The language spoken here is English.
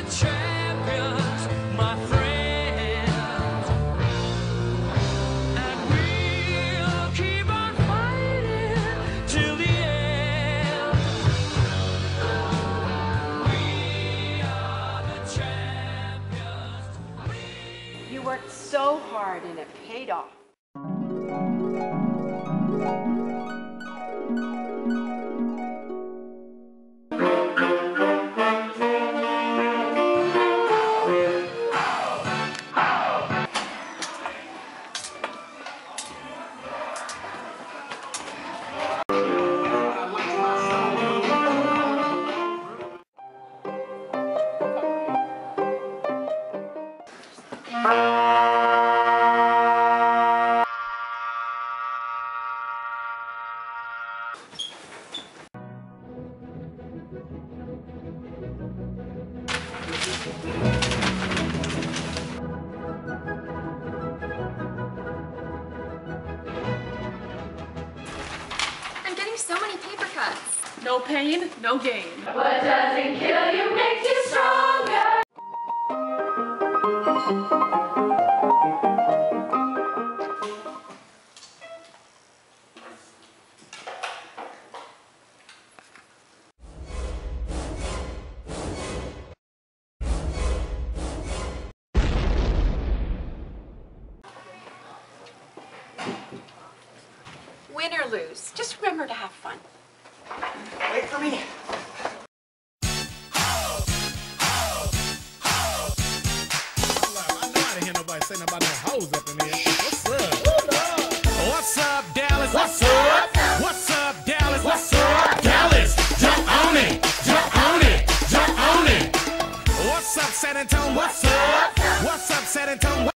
champions, my friends, and we'll keep on fighting till the end. We are the champions. You worked so hard and it paid off. I'm getting so many paper cuts. No pain, no gain. What doesn't kill you makes you stronger. Win or lose, just remember to have fun. Wait for me. I know I didn't hear nobody say nothing about no hoes up in here. What's up? What's up, Dallas? What's up? What's up, Dallas? What's up, Dallas? Jump on it, jump on it, jump on it. What's up, San Antonio? What's up? What's up, San Antonio?